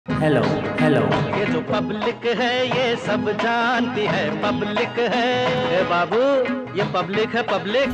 Hello hello. ये जो public है ये सब जानती है, पब्लिक है ए बाबू, ये पब्लिक है पब्लिक।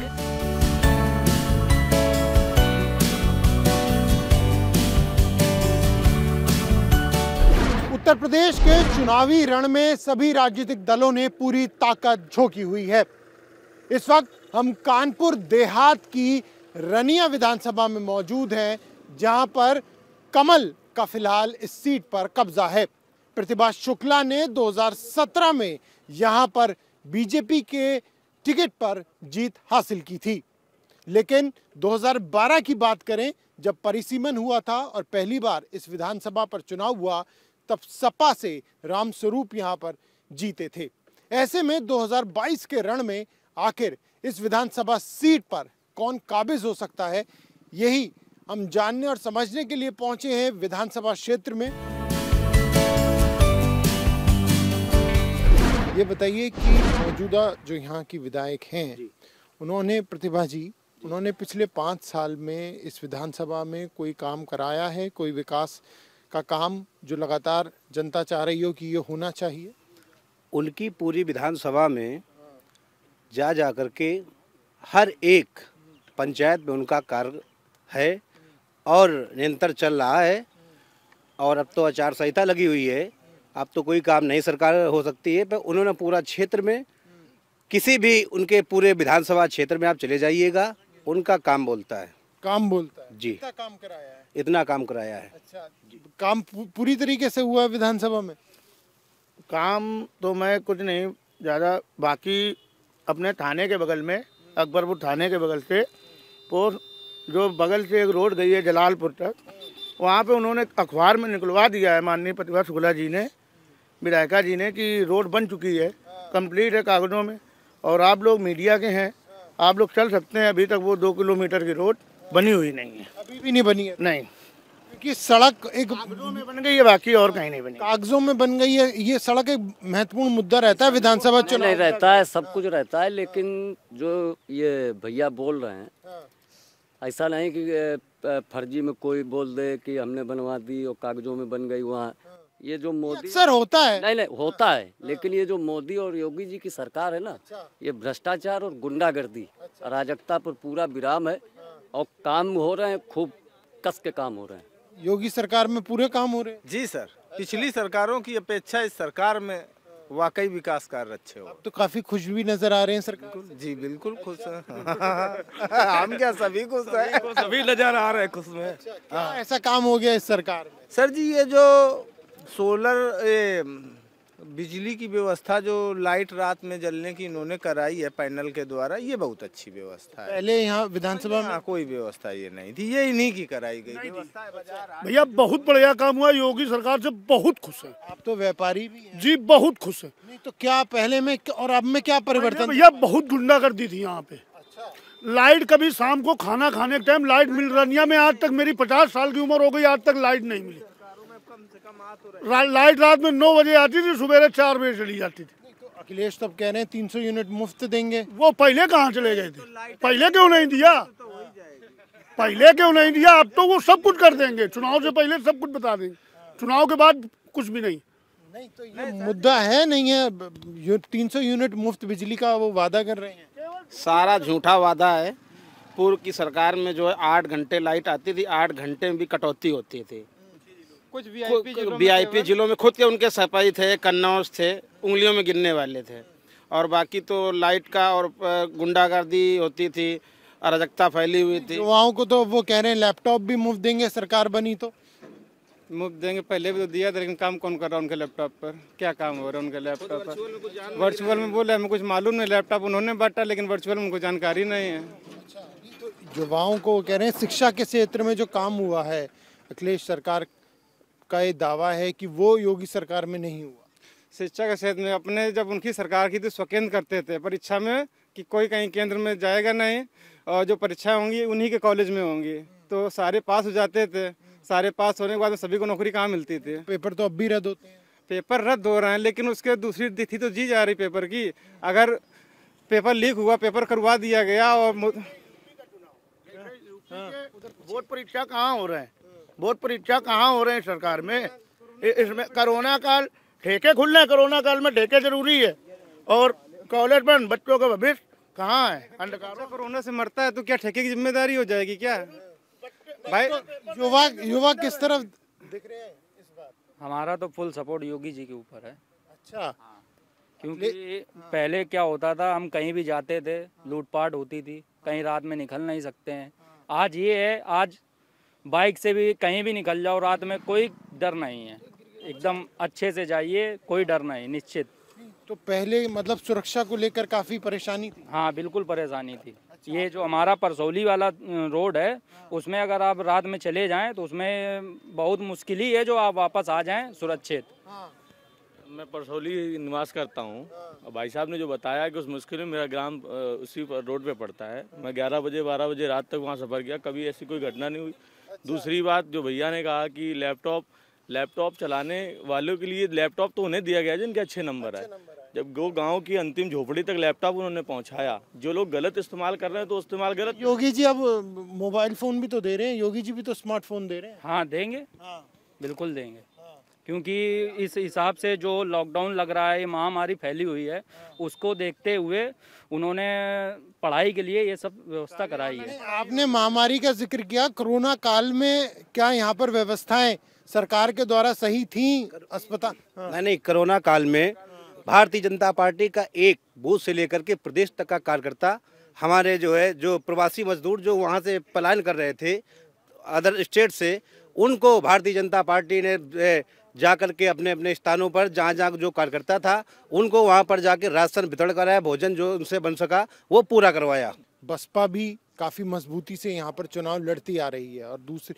उत्तर प्रदेश के चुनावी रण में सभी राजनीतिक दलों ने पूरी ताकत झोंकी हुई है। इस वक्त हम कानपुर देहात की रनिया विधानसभा में मौजूद हैं, जहां पर कमल का फिलहाल इस सीट पर कब्जा है। प्रतिभा शुक्ला ने 2017 में यहां पर बीजेपी के टिकट पर जीत हासिल की थी, लेकिन 2012 की बात करें, जब परिसीमन हुआ था और पहली बार इस विधानसभा पर चुनाव हुआ, तब सपा से रामस्वरूप यहां पर जीते थे। ऐसे में 2022 के रण में आखिर इस विधानसभा सीट पर कौन काबिज हो सकता है, यही हम जानने और समझने के लिए पहुंचे हैं विधानसभा क्षेत्र में। ये बताइए कि मौजूदा जो यहाँ की विधायक हैं, उन्होंने प्रतिभा जी, उन्होंने पिछले 5 साल में इस विधानसभा में कोई काम कराया है, कोई विकास का काम जो लगातार जनता चाह रही हो कि ये होना चाहिए? उनकी पूरी विधानसभा में जा करके हर एक पंचायत में उनका कार्य है और निरंतर चल रहा है। और अब तो आचार संहिता लगी हुई है, अब तो कोई काम नहीं सरकार हो सकती है, पर उन्होंने पूरा क्षेत्र में किसी भी उनके पूरे विधानसभा क्षेत्र में आप चले जाइएगा, उनका काम बोलता है। काम बोलता है जी। इतना काम कराया है? इतना काम कराया है। अच्छा, काम पूरी तरीके से हुआ है विधानसभा में? काम तो मैं कुछ नहीं ज़्यादा, बाकी अपने थाने के बगल में, अकबरपुर थाने के बगल से वो जो बगल से एक रोड गई है जलालपुर तक, वहाँ पे उन्होंने अखबार में निकलवा दिया है माननीय प्रतिभा शुक्ला जी ने, विधायिका जी ने, कि रोड बन चुकी है, कंप्लीट है कागजों में। और आप लोग मीडिया के हैं, आप लोग चल सकते हैं। अभी तक वो 2 किलोमीटर की रोड बनी हुई नहीं है, अभी भी नहीं बनी है? नहीं, क्योंकि सड़क एक कागजों में बन गई है, बाकी और कहीं नहीं बनी। कागजों में बन गई है। ये सड़क एक महत्वपूर्ण मुद्दा रहता है विधानसभा नहीं चुनाव। रहता है, सब कुछ रहता है, लेकिन जो ये भैया बोल रहे हैं, ऐसा नहीं कि फर्जी में कोई बोल दे कि हमने बनवा दी और कागजों में बन गई। वहाँ ये जो मोदी अक्सर होता है। नहीं होता है, लेकिन ये जो मोदी और योगी जी की सरकार है ना, ये भ्रष्टाचार और गुंडागर्दी, अराजकता पर पूरा विराम है और काम हो रहे हैं, खूब कस के काम हो रहे हैं। योगी सरकार में पूरे काम हो रहे हैं। जी सर, पिछली सरकारों की अपेक्षा इस सरकार में वाकई विकास कार्य अच्छे हो। तो काफी खुश भी नजर आ रहे हैं सरकार। जी बिल्कुल खुश हैं। हम क्या, सभी खुश हैं, सभी नजर आ रहे हैं खुश में। क्या ऐसा काम हो गया इस सरकार में? सर जी, ये जो सोलर बिजली की व्यवस्था, जो लाइट रात में जलने की इन्होंने कराई है पैनल के द्वारा, ये बहुत अच्छी व्यवस्था है। पहले यहाँ विधानसभा में कोई व्यवस्था ये नहीं थी, ये इन्हीं की कराई गई थी। भैया बहुत बढ़िया काम हुआ, योगी सरकार से बहुत खुश है। आप तो व्यापारी भी हैं। जी बहुत खुश है। नहीं तो क्या पहले में और अब में क्या परिवर्तन? भैया बहुत गुंडागर्दी थी यहाँ पे। लाइट कभी शाम को खाना खाने के टाइम लाइट मिल रनिया में, आज तक मेरी 50 साल की उम्र हो गई, आज तक लाइट नहीं मिली। लाइट रात में 9 बजे आती थी, सुबह 4 बजे चली जाती थी। तो अखिलेश तो कह रहे हैं 300 यूनिट मुफ्त देंगे। वो पहले कहाँ चले गए थे? पहले क्यों नहीं दिया? पहले क्यों नहीं दिया? अब तो वो सब कुछ कर देंगे, चुनाव से पहले सब कुछ बता देंगे, चुनाव के बाद कुछ भी नहीं। नहीं तो ये मुद्दा है नहीं है? 300 यूनिट मुफ्त बिजली का वो वादा कर रहे हैं। सारा झूठा वादा है। पूर्व की सरकार में जो है 8 घंटे लाइट आती थी, 8 घंटे में भी कटौती होती थी। कुछ वीआईपी जिलों में खुद के उनके सफाई थे, कन्नौज थे, उंगलियों में गिनने वाले थे। और बाकी तो लाइट का और गुंडागर्दी होती थी, अराजकता फैली हुई थी। युवाओं को तो वो कह रहे हैं लैपटॉप भी मुफ्त देंगे सरकार बनी तो। मुफ्त देंगे, पहले भी तो दिया था, लेकिन काम कौन कर रहा है उनके लैपटॉप पर? क्या काम हो रहा है उनके लैपटॉप पर? वर्चुअल में बोले हमें कुछ मालूम नहीं, लैपटॉप उन्होंने बांटा, लेकिन वर्चुअल में उनको जानकारी नहीं है। युवाओं को कह रहे हैं शिक्षा के क्षेत्र में जो काम हुआ है, अखिलेश सरकार का ये दावा है कि वो योगी सरकार में नहीं हुआ। शिक्षा के क्षेत्र में अपने जब उनकी सरकार की तो स्वकेंद्र करते थे परीक्षा में, कि कोई कहीं केंद्र में जाएगा नहीं, और जो परीक्षाएं होंगी उन्हीं के कॉलेज में होंगी, तो सारे पास हो जाते थे। सारे पास होने के बाद सभी को नौकरी कहाँ मिलती थी? पेपर तो अब भी रद्द होते हैं। पेपर रद्द हो रहे हैं, लेकिन उसके दूसरी तिथि तो जी जा रही पेपर की। अगर पेपर लीक हुआ, पेपर करवा दिया गया और वोट परीक्षा कहाँ हो रहे हैं? वोट परीक्षा कहाँ हो रहे हैं सरकार में? इसमें कोरोना काल, ठेके खुलने, कोरोना काल में ठेके जरूरी है और कॉलेज बंद, बच्चों का भविष्य कहाँ है? अंधकार कोरोना से मरता है तो क्या ठेके की जिम्मेदारी हो जाएगी क्या भाई? युवा किस तरफ दिख रहे हैं इस बार? हमारा तो फुल सपोर्ट योगी जी के ऊपर है। अच्छा, क्योंकि पहले क्या होता था, हम कहीं भी जाते थे लूटपाट होती थी, कहीं रात में निकल नहीं सकते हैं। आज ये है, आज बाइक से भी कहीं भी निकल जाओ रात में, कोई डर नहीं है, एकदम अच्छे से जाइए, कोई डर नहीं, निश्चित। तो पहले मतलब सुरक्षा को लेकर काफी परेशानी थी? हाँ बिल्कुल परेशानी थी। ये जो हमारा परसौली वाला रोड है, उसमें अगर आप रात में चले जाएं तो उसमें बहुत मुश्किल ही है जो आप वापस आ जाएं सुरक्षित। मैं परसौली निवास करता हूँ। भाई साहब ने जो बताया कि उस मुश्किल में मेरा ग्राम उसी रोड पे पड़ता है। मैं 11 बजे 12 बजे रात तक वहाँ सफ़र किया, कभी ऐसी कोई घटना नहीं हुई। दूसरी बात, जो भैया ने कहा कि लैपटॉप चलाने वालों के लिए लैपटॉप तो उन्हें दिया गया जिनके अच्छे नंबर है। जब वो गांव की अंतिम झोपड़ी तक लैपटॉप उन्होंने पहुंचाया, जो लोग गलत इस्तेमाल कर रहे हैं तो इस्तेमाल गलत। योगी जी अब मोबाइल फोन भी तो दे रहे हैं, योगी जी भी तो स्मार्टफोन दे रहे हैं। हाँ देंगे, बिल्कुल देंगे, क्योंकि इस हिसाब से जो लॉकडाउन लग रहा है, महामारी फैली हुई है, उसको देखते हुए उन्होंने पढ़ाई के लिए ये सब व्यवस्था कराई है। आपने महामारी का जिक्र किया, कोरोना काल में क्या यहाँ पर व्यवस्थाएं सरकार के द्वारा सही थी? अस्पताल नहीं, कोरोना काल में भारतीय जनता पार्टी का एक बूथ से लेकर के प्रदेश तक का कार्यकर्ता, हमारे जो प्रवासी मजदूर जो वहाँ से पलायन कर रहे थे अदर स्टेट से, उनको भारतीय जनता पार्टी ने जा करके अपने अपने स्थानों पर जहाँ जहाँ जो कार्यकर्ता था उनको वहाँ पर जाके राशन वितरण कराया, भोजन जो उनसे बन सका वो पूरा करवाया। बसपा भी काफी मजबूती से यहाँ पर चुनाव लड़ती आ रही है और दूसरे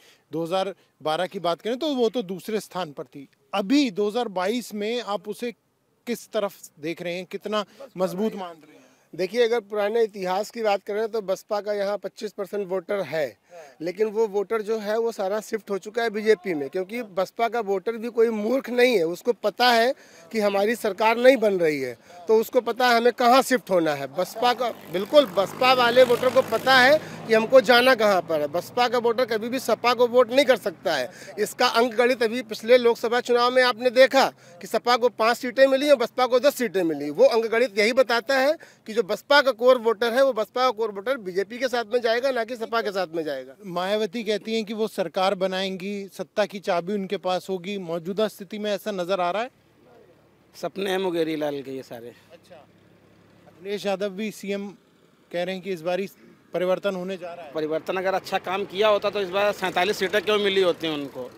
2012 की बात करें तो वो तो दूसरे स्थान पर थी। अभी 2022 में आप उसे किस तरफ देख रहे हैं, कितना मजबूत मान रहे हैं? देखिए, अगर पुराने इतिहास की बात करें तो बसपा का यहाँ 25% वोटर है, लेकिन वो वोटर जो है वो सारा शिफ्ट हो चुका है बीजेपी में, क्योंकि बसपा का वोटर भी कोई मूर्ख नहीं है। उसको पता है कि हमारी सरकार नहीं बन रही है, तो उसको पता है हमें कहाँ शिफ्ट होना है। बसपा का बिल्कुल, बसपा वाले वोटर को पता है कि हमको जाना कहाँ पर है। बसपा का वोटर कभी भी सपा को वोट नहीं कर सकता है। इसका अंक गणित अभी पिछले लोकसभा चुनाव में आपने देखा कि सपा को 5 सीटें मिली और बसपा को 10 सीटें मिली। वो अंक गणित यही बताता है कि जो बसपा का कोर वोटर है वो बसपा का कोर वोटर बीजेपी के साथ में जाएगा, ना कि सपा के साथ में जाएगा। मायावती कहती हैं कि वो सरकार बनाएंगी, सत्ता की चाबी उनके पास होगी। मौजूदा स्थिति में ऐसा नजर आ रहा है? सपने हैं मुंगेरी लाल के ये सारे। अच्छा, अखिलेश यादव भी सीएम कह रहे हैं कि इस बार परिवर्तन होने जा रहा है। परिवर्तन अगर अच्छा काम किया होता तो इस बार 47 सीटें क्यों मिली होती हैं उनको?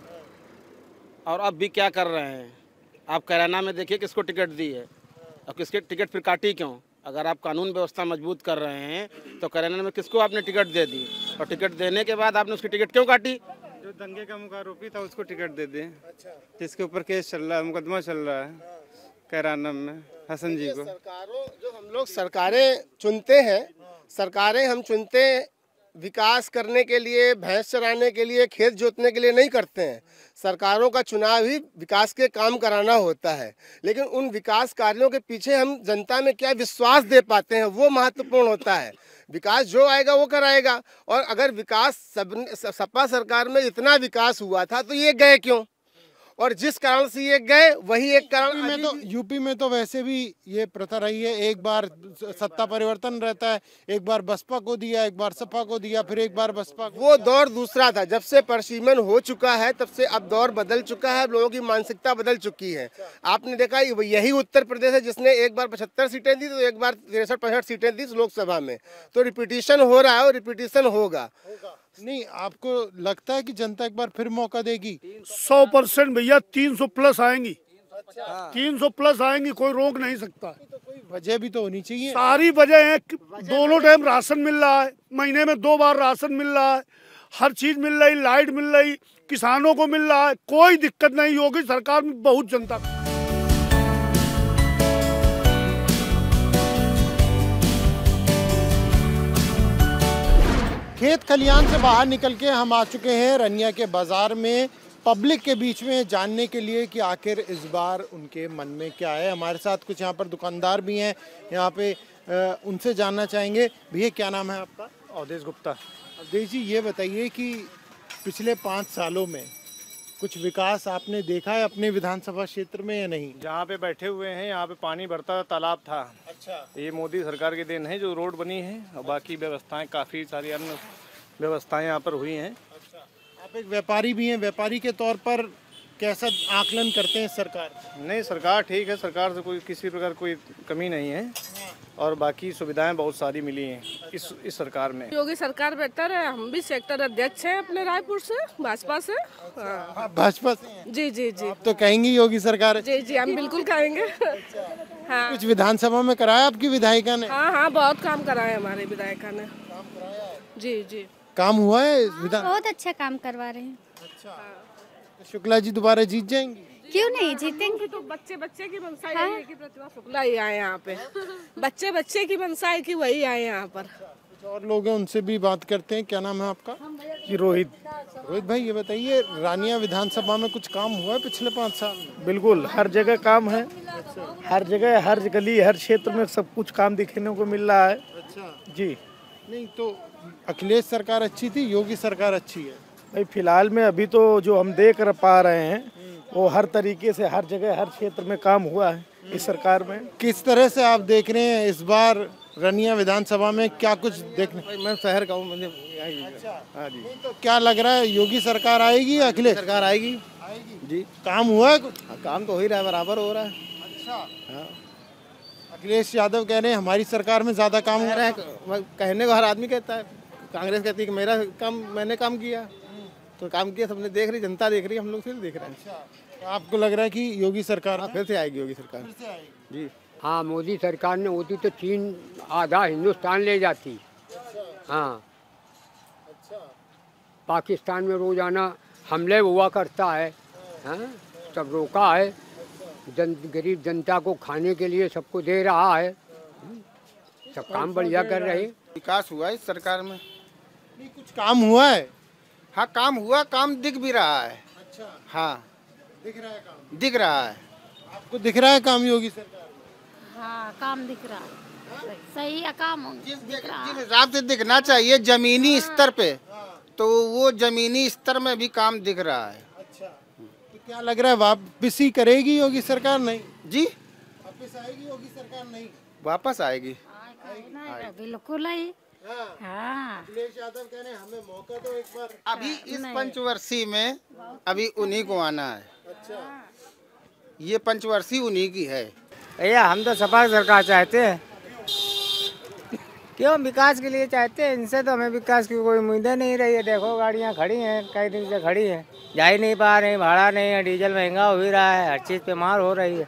और अब भी क्या कर रहे हैं आप? कैराना में देखिए किसको टिकट दी है और किसके टिकट फिर काटी क्यों? अगर आप कानून व्यवस्था मजबूत कर रहे हैं तो कैराना में किसको आपने टिकट दे दी, और टिकट देने के बाद आपने उसकी टिकट क्यों काटी? जो दंगे का मुख्य आरोपी था उसको टिकट दे दें। अच्छा। जिसके ऊपर केस चल रहा है, मुकदमा चल रहा है कैराना में, हसन जी को। सरकारों जो हम लोग सरकारें चुनते हैं, सरकारें हम चुनते हैं विकास करने के लिए, भैंस चराने के लिए, खेत जोतने के लिए नहीं करते हैं। सरकारों का चुनाव ही विकास के काम कराना होता है, लेकिन उन विकास कार्यों के पीछे हम जनता में क्या विश्वास दे पाते हैं वो महत्वपूर्ण होता है। विकास जो आएगा वो कराएगा, और अगर विकास सपा सरकार में इतना विकास हुआ था तो ये गए क्यों? और जिस कारण से ये गए वही एक कारण यूपी में तो वैसे भी ये प्रथा रही है, एक बार सत्ता परिवर्तन रहता है, एक बार बसपा को दिया, एक बार सपा को दिया, फिर एक बार बसपा को। वो दौर दूसरा था। जब से परसीमन हो चुका है तब से अब दौर बदल चुका है, लोगों की मानसिकता बदल चुकी है। आपने देखा यही उत्तर प्रदेश है जिसने एक बार 75 सीटें दी तो एक बार 63-65 सीटें दी लोकसभा में। तो रिपीटिशन हो रहा है और रिपीटिशन होगा। नहीं, आपको लगता है कि जनता एक बार फिर मौका देगी? 100% भैया, 300 प्लस आएंगी। 300 प्लस आएंगी, कोई रोक नहीं सकता। तो कोई वजह भी तो होनी चाहिए। सारी वजह है, दोनों टाइम राशन मिल रहा है, महीने में 2 बार राशन मिल रहा है, हर चीज मिल रही, लाइट मिल रही, किसानों को मिल रहा है, कोई दिक्कत नहीं होगी सरकार में बहुत जनता। खेत खलियान से बाहर निकल के हम आ चुके हैं रनिया के बाजार में, पब्लिक के बीच में जानने के लिए कि आखिर इस बार उनके मन में क्या है। हमारे साथ कुछ यहाँ पर दुकानदार भी हैं, यहाँ पे उनसे जानना चाहेंगे। भैया क्या नाम है आपका? अवधेश गुप्ता। अवधेश जी, ये बताइए कि पिछले 5 सालों में कुछ विकास आपने देखा है अपने विधानसभा क्षेत्र में या नहीं? जहाँ पे बैठे हुए हैं यहाँ पे पानी भरता तालाब था। अच्छा। ये मोदी सरकार की देन है जो रोड बनी है और बाकी व्यवस्थाएं काफ़ी सारी अन्य व्यवस्थाएं यहाँ पर हुई हैं। अच्छा। आप एक व्यापारी भी हैं, व्यापारी के तौर पर कैसा आकलन करते हैं सरकार? नहीं, सरकार ठीक है, सरकार से कोई किसी प्रकार कोई कमी नहीं है और बाकी सुविधाएं बहुत सारी मिली हैं इस सरकार में। योगी सरकार बेहतर है। हम भी सेक्टर अध्यक्ष हैं अपने रायपुर से, भाजपा से। हाँ। भाजपा से हैं? जी जी जी। तो कहेंगी योगी सरकार? जी जी, हम बिल्कुल कहेंगे। हाँ। कुछ विधानसभा में कराया आपकी विधायिका ने? हाँ हाँ, बहुत काम कराया हमारे विधायिका ने। जी जी। काम हुआ है विधान? बहुत अच्छा काम करवा रहे हैं। अच्छा। शुक्ला जी दोबारा जीत जाएंगी? क्यों नहीं जीतेंगे? तो बच्चे की मनसा है कि प्रतिभा शुक्ला ही आए यहाँ पे। बच्चे की मनसा है कि वही आए यहाँ पर। कुछ और लोग हैं, उनसे भी बात करते हैं। क्या नाम है आपका? जी रोहित। रोहित भाई, ये बताइए रानिया विधानसभा में कुछ काम हुआ है पिछले 5 साल में? बिल्कुल, हर जगह काम है। हर जगह, हर गली, हर क्षेत्र में सब कुछ काम दिखने को मिल रहा है। अच्छा जी। नहीं तो अखिलेश सरकार अच्छी थी, योगी सरकार अच्छी है? भाई फिलहाल में अभी तो जो हम देख पा रहे हैं वो हर तरीके से हर जगह हर क्षेत्र में काम हुआ है इस सरकार में। किस तरह से आप देख रहे हैं इस बार रनिया विधानसभा में क्या कुछ देखने? मैं शहर का हूँ, मुझे अच्छा। हाँ जी। तो क्या लग रहा है, योगी सरकार आएगी या अखिलेश सरकार आएगी? जी। काम हुआ है कुछ? काम तो हो ही रहा है, बराबर हो रहा है। अच्छा। हाँ। अखिलेश यादव कह रहे हैं हमारी सरकार में ज्यादा काम हुआ है। कहने को हर आदमी कहता है, कांग्रेस कहती है कि मेरा काम, मैंने काम किया, तो काम किया, सबने देख रही, जनता देख रही, हम लोग फिर देख रहे हैं। अच्छा। तो आपको लग रहा है कि योगी सरकार फिर से आएगी? योगी सरकार फिर से आएगी जी। हाँ, मोदी सरकार ने होती तो चीन आधा हिंदुस्तान ले जाती। हाँ। अच्छा। पाकिस्तान में रोजाना हमले हुआ करता है। हाँ, सब रोका है। गरीब जनता को खाने के लिए सबको दे रहा है। सब काम बढ़िया कर रहे। विकास हुआ इस सरकार में? नहीं, कुछ काम हुआ है? हाँ, काम हुआ, काम दिख भी रहा है। अच्छा। हाँ, दिख रहा है काम? दिख रहा है। आपको दिख रहा है काम योगी सरकार? हाँ, काम दिख रहा है। सही है काम। जिस हिसाब से दिखना चाहिए जमीनी स्तर पे, तो वो जमीनी स्तर में भी काम दिख रहा है। अच्छा। तो क्या लग रहा है वापस ही करेगी योगी सरकार? नहीं जी, वापस आएगी योगी सरकार? नहीं वापस आएगी। बिल्कुल है। हाँ। अखिलेश यादव कह रहे हैं हमें मौका दो एक बार। अभी इस पंचवर्षीय में अभी उन्हीं को आना है। अच्छा। ये पंचवर्षीय उन्हीं की है। भैया हम तो सपा सरकार चाहते हैं। क्यों? विकास के लिए चाहते हैं। इनसे तो हमें विकास की कोई उम्मीदें नहीं रही है। देखो गाड़ियाँ खड़ी हैं, कई दिन से खड़ी हैं, जा ही नहीं पा रही, भाड़ा नहीं है, डीजल महंगा हो ही रहा है, हर चीज़ पे मार हो रही है।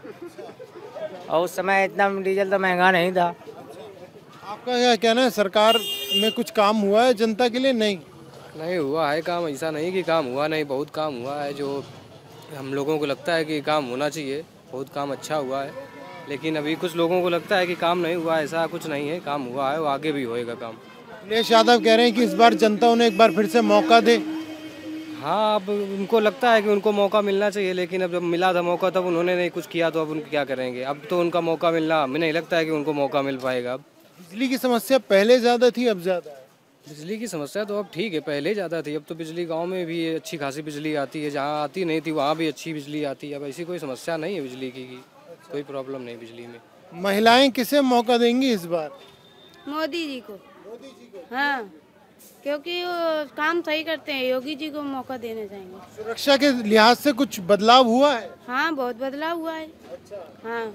और उस समय इतना डीजल तो महंगा नहीं था। आपका क्या कहना है, सरकार में कुछ काम हुआ है जनता के लिए? नहीं हुआ है काम। ऐसा नहीं कि काम हुआ नहीं, बहुत काम हुआ है। जो हम लोगों को लगता है कि काम होना चाहिए, बहुत काम अच्छा हुआ है। लेकिन अभी कुछ लोगों को लगता है कि काम नहीं हुआ, ऐसा कुछ नहीं है, काम हुआ है, वो आगे भी होएगा काम। अखिलेश यादव कह रहे हैं कि इस बार जनता उन्हें एक बार फिर से मौका दे। हाँ, अब उनको लगता है कि उनको मौका मिलना चाहिए, लेकिन अब जब मिला था मौका तब उन्होंने नहीं कुछ किया, तो अब उनको क्या करेंगे? अब तो उनका मौका मिलना, हमें नहीं लगता है कि उनको मौका मिल पाएगा। अब बिजली की समस्या पहले ज्यादा थी, अब ज्यादा है? बिजली की समस्या तो अब ठीक है, पहले ज़्यादा थी। अब तो बिजली गांव में भी अच्छी खासी बिजली आती है, जहां आती नहीं थी वहां भी अच्छी बिजली आती है। अब ऐसी कोई समस्या नहीं है बिजली की, कोई प्रॉब्लम नहीं बिजली में। महिलाएं किसे मौका देंगी इस बार? मोदी जी को। मोदी जी को? हाँ, क्योंकि वो काम सही करते हैं। योगी जी को मौका देना चाहेंगे। सुरक्षा के लिहाज से कुछ बदलाव हुआ है? हाँ, बहुत बदलाव हुआ है। अच्छा। हाँ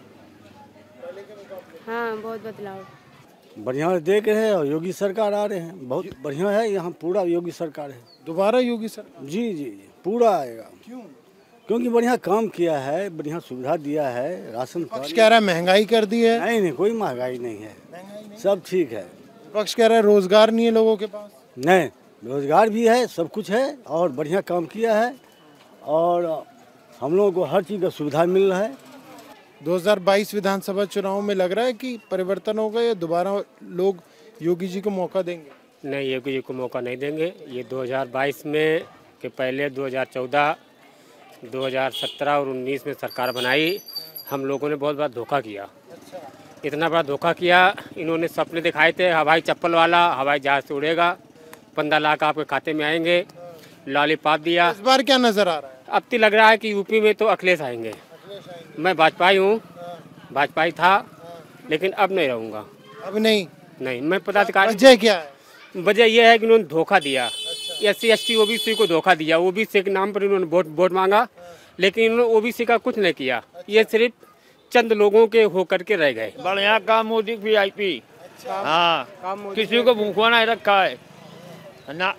हाँ, बहुत बदलाव। बढ़िया देख रहे हैं और योगी सरकार आ रहे हैं, बहुत बढ़िया है। यहाँ पूरा योगी सरकार है। दोबारा योगी सरकार? जी जी जी, पूरा आएगा। क्यों? क्योंकि बढ़िया काम किया है, बढ़िया सुविधा दिया है। राशन पक्ष कह रहा है महंगाई कर दी है। नहीं नहीं, कोई महंगाई नहीं है, सब ठीक है। पक्ष कह रहा है रोजगार नहीं है लोगों के पास। नहीं, रोजगार भी है, सब कुछ है और बढ़िया काम किया है और हम लोगों को हर चीज़ का सुविधा मिल रहा है। 2022 विधानसभा चुनाव में लग रहा है कि परिवर्तन होगा या दोबारा लोग योगी जी को मौका देंगे? नहीं, योगी जी को मौका नहीं देंगे। ये 2022 में के पहले 2014, 2017 और 19 में सरकार बनाई। हम लोगों ने बहुत बड़ा धोखा किया। इतना बड़ा धोखा किया। इन्होंने सपने दिखाए थे, हवाई चप्पल वाला हवाई जहाज से उड़ेगा, 15 लाख आपके खाते में आएंगे, लॉलीपॉप दिया। इस बार क्या नजर आ रहा है? अब तो लग रहा है कि यूपी में तो अखिलेश आएंगे। मैं भाजपाई हूँ, भाजपाई था, लेकिन अब नहीं रहूँगा। अब नहीं मैं पदाधिकारी। वजह क्या है? वजह यह है कि उन्होंने धोखा दिया, SC ST OBC को धोखा दिया। OBC के नाम पर उन्होंने वोट मांगा, लेकिन उन्होंने OBC का कुछ नहीं किया। ये सिर्फ चंद लोगों के होकर के रह गए। बढ़िया काम मोदी VIP। हाँ, किसी को भूखा नहीं रखा है ना।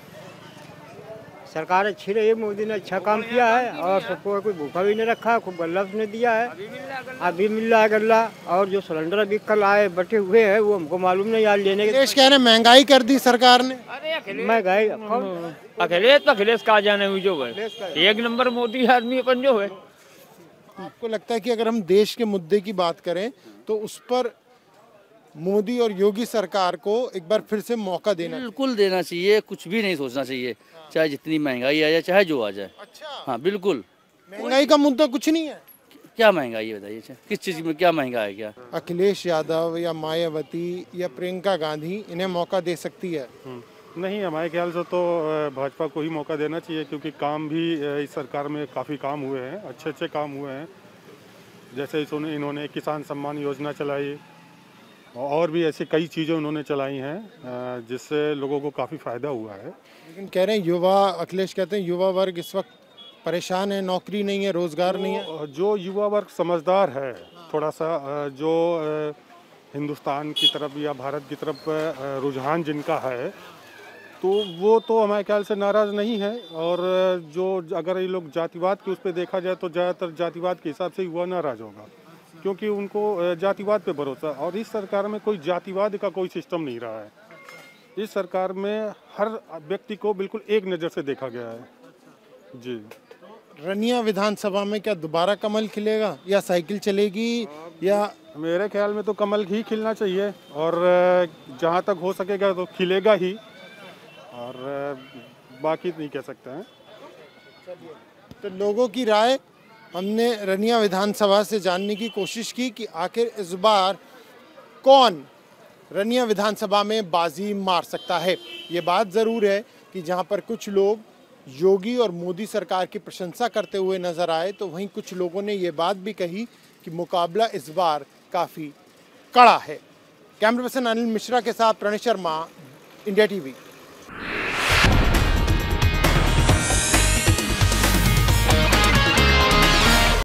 सरकार अच्छी रही है, मोदी ने अच्छा काम किया है और सबको कोई भूखा भी नहीं रखा, खूब गल्ला उसने दिया है। अभी मिल रहा है गल्ला, और जो सिलेंडर अभी कल आए बटे हुए हैं वो हमको मालूम नहीं यार लेने के। कह रहे महंगाई कर दी सरकार ने। महंगाई अखिलेश कहा जाने हुई जो है, एक नंबर मोदी आदमी अपन जो है। आपको लगता है कि अगर हम देश के मुद्दे की बात करें तो उस पर मोदी और योगी सरकार को एक बार फिर से मौका देना? बिल्कुल देना चाहिए, कुछ भी नहीं सोचना चाहिए, चाहे जितनी महंगाई आ जाए, चाहे जो आ जाए। अच्छा। हाँ बिल्कुल। महंगाई का मुद्दा कुछ नहीं है? क्या महंगाई है बताइए, किस चीज़ में क्या महंगा है? क्या अखिलेश यादव या मायावती या प्रियंका गांधी इन्हें मौका दे सकती है? नहीं, हमारे ख्याल से तो भाजपा को ही मौका देना चाहिए, क्योंकि काम भी इस सरकार में काफ़ी काम हुए हैं, अच्छे अच्छे काम हुए हैं। जैसे इन्होंने किसान सम्मान योजना चलाई और भी ऐसी कई चीज़ें उन्होंने चलाई हैं जिससे लोगों को काफ़ी फ़ायदा हुआ है। लेकिन कह रहे हैं युवा, अखिलेश कहते हैं युवा वर्ग इस वक्त परेशान है, नौकरी नहीं है, रोजगार नहीं है। जो युवा वर्ग समझदार है थोड़ा सा, जो हिंदुस्तान की तरफ या भारत की तरफ रुझान जिनका है, तो वो तो हमारे ख्याल से नाराज़ नहीं है। और जो अगर ये लोग जातिवाद के उस पर देखा जाए तो ज़्यादातर जातिवाद के हिसाब से युवा नाराज़ होगा, क्योंकि उनको जातिवाद पे भरोसा। और इस सरकार में कोई जातिवाद का कोई सिस्टम नहीं रहा है। इस सरकार में हर व्यक्ति को बिल्कुल एक नज़र से देखा गया है। जी। रनिया विधानसभा में क्या दोबारा कमल खिलेगा या साइकिल चलेगी? या मेरे ख्याल में तो कमल ही खिलना चाहिए, और जहाँ तक हो सकेगा तो खिलेगा ही, और बाकी नहीं कह सकते हैं। तो लोगों की राय हमने रनिया विधानसभा से जानने की कोशिश की कि आखिर इस बार कौन रनिया विधानसभा में बाजी मार सकता है। ये बात ज़रूर है कि जहां पर कुछ लोग योगी और मोदी सरकार की प्रशंसा करते हुए नजर आए, तो वहीं कुछ लोगों ने ये बात भी कही कि मुकाबला इस बार काफ़ी कड़ा है। कैमरा पर्सन अनिल मिश्रा के साथ प्रणय शर्मा, इंडिया TV।